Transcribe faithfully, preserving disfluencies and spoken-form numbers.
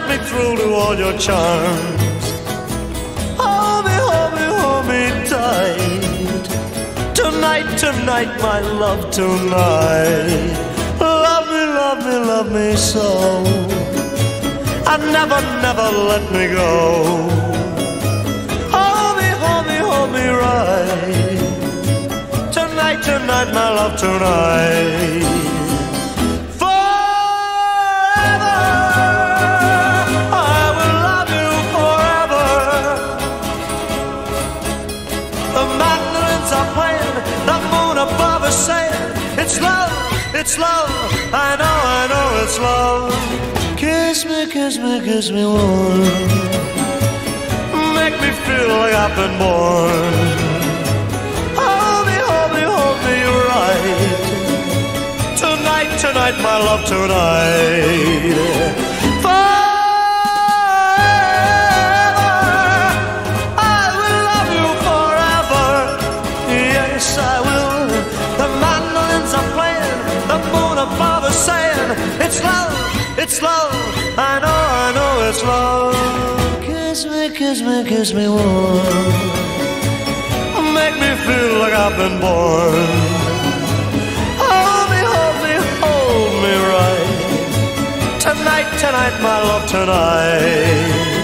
me through to all your charms. Hold me, hold me, hold me tight. Tonight, tonight, my love, tonight. Love me, love me, love me so. And never, never let me go. Hold me, hold me, hold me right. Tonight, tonight, my love, tonight. Saying it's love, it's love, I know, I know it's love. Kiss me, kiss me, kiss me warm. Make me feel like I've been born. Hold me, hold me, hold me right. Tonight, tonight, my love, tonight. It's love, it's love, I know, I know it's love. Kiss me, kiss me, kiss me warm. Make me feel like I've been born. Hold me, hold me, hold me right. Tonight, tonight, my love, tonight.